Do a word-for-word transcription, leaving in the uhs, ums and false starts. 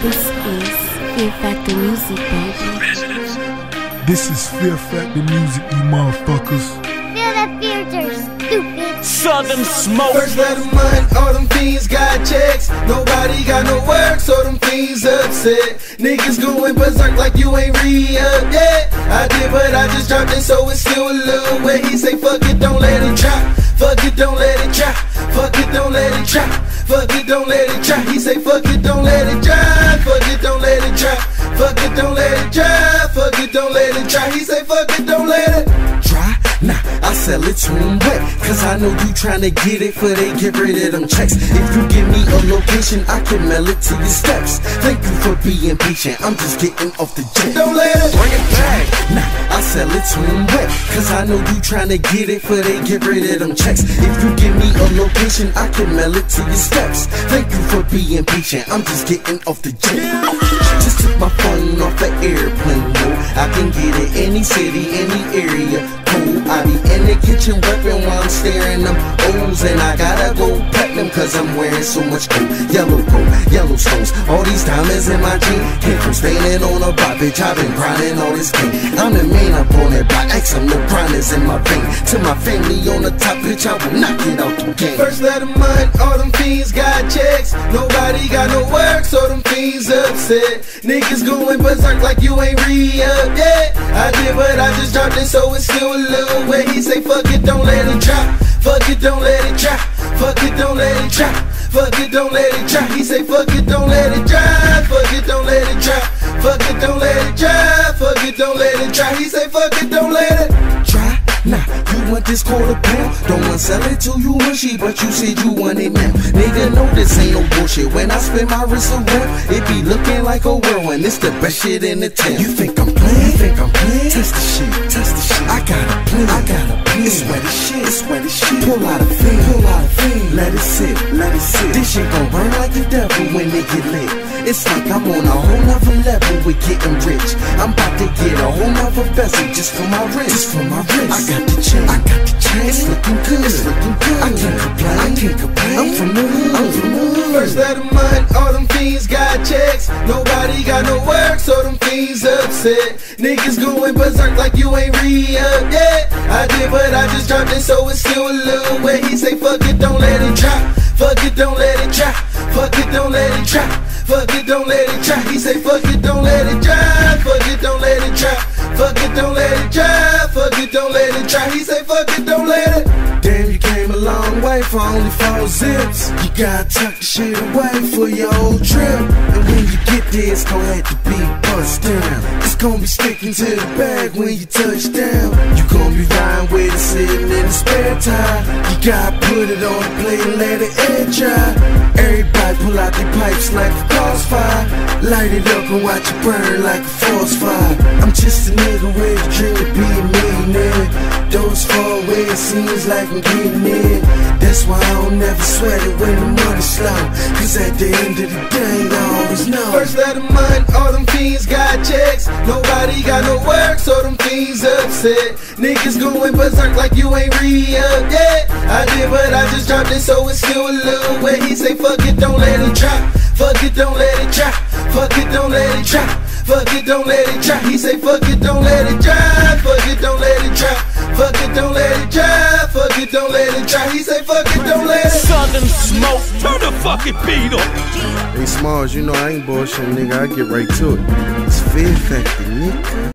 This is Fear Factor Music, baby. Residents. This is Fear Factor Music, you motherfuckers. Feel that fear, stupid. Southern Smoke. First of the month, all them fiends got checks. Nobody got no work, so them fiends upset. Niggas going berserk like you ain't re-up yet. I did, but I just dropped it, so it's still a little wet. He say, fuck it, don't let it drop. Fuck it, don't let it drop. Fuck it, don't let it drop. Fuck it, don't let it drop. He say, fuck it, don't let it drop. Fuck it, don't let it drop. Fuck it, don't let it drop. Fuck it, don't let it drop. He say, fuck it, don't let it dry. Nah, I sell it to him wet, cause I know you tryna get it for they get rid of them checks. If you give me a location, I can mail it to your steps. Thank you for being patient, I'm just getting off the jet. Don't let it bring it back. Nah, I sell it to him wet, cause I know you tryna get it for they get rid of them checks. If you give me a location, I can mail it to your steps. Thank you for being patient, I'm just getting off the jet. Just took my phone off the airplane mode. I can get it any city, any area. Cool, I be in the kitchen reppin' while I'm staring them O's. And I gotta go platinum cause I'm wearing so much gold. Yellow gold, yellow stones, all these diamonds in my jean. Came from staining on a block, bitch, I've been grinding all this game. I'm the man up on that block, X, I'm the grinders in my vein. To my family on the top, bitch, I will knock it out the game. First of the month, all them fiends got checks. Nobody got no work, so them fiends upset. Niggas going berserk like you ain't re-up yet. I did, but I just dropped it, so it's still a little wet. He say, fuck it, don't let it drop. Fuck it, don't let it drop. Fuck it, don't let it drop. Fuck it, don't let it drop. He say, fuck it, don't let it drop. Fuck it, don't let it drop. Fuck it, don't let it drop. Fuck it, don't let it drop. He say, fuck it, don't let it drop. Nah, you want this quarter pound? Don't want sell it to you mushy, but you said you want it now. Nigga, know this ain't no bullshit. When I spin my wrist around, it be looking like a whirlwind. It's the best shit in the town. You think I'm playing? You think I'm playing? Test the shit, test the shit. I got a plan, I got a plan. It's sweaty shit, it's sweaty shit. Pull out a thing, pull out a thing. Let it sit, let it sit. This shit gon' burn like the devil when they get lit. It's like I'm on a whole nother level with getting rich. I'm about to get a whole nother vessel just for my wrist. Just for my wrist. I got the chain, I got the chain. It's looking good, it's looking good. I can't complain, I can't complain. I'm from the hood, I'm from the hood. First of the month, all them fiends got checks. Nobody got no work, so them fiends upset. Niggas going berserk like you ain't re-up yet. I did, but I just dropped it, so it's still a little wet. He say, fuck it, don't let it drop. Fuck it, don't let it drop. Fuck it, don't let it drop. Fuck it, don't let it drop. He say, fuck it, don't let it drop. Fuck it, don't let it drop. Fuck it, don't let it drop. Fuck it, don't let it drop. He say, fuck it, don't let it. Damn, you came a long way for only four zips. You gotta tuck the shit away for your old trip. And when you get there, it's gon' have to be bust down. It's gon' be sticking to the bag when you touch down. You gon' be riding with it sitting in the spare tire. You gotta put it on the plate and let it air dry. Everybody pull out their pipes like a crossfire. Light it up and watch it burn like a forest fire. I'm just a nigga with a dream to be a millionaire. Those far away, it seems like I'm getting in. That's why I don't never sweat it when the money's slow. Cause at the end of the day, I always know. First of the month, all them fiends got checks. Nobody got no work, so them fiends upset. Niggas going berserk like you ain't re-up yet. I did, but I just dropped it, so it's still a little wet. He say, fuck it, don't let it drop. Fuck it, don't let it drop. Fuck it, don't let it drop. Fuck it, don't let it drop. He say, fuck it, don't let it drop. Fuck it, don't let it drop. Fuck it, don't let it drop. Fuck it, don't let it drop. He say, fuck it, don't let it. Southern Smoke. Turn the fucking beat up. Hey Smalls, you know I ain't bullshit, nigga. I get right to it. It's Fear Factor, nigga.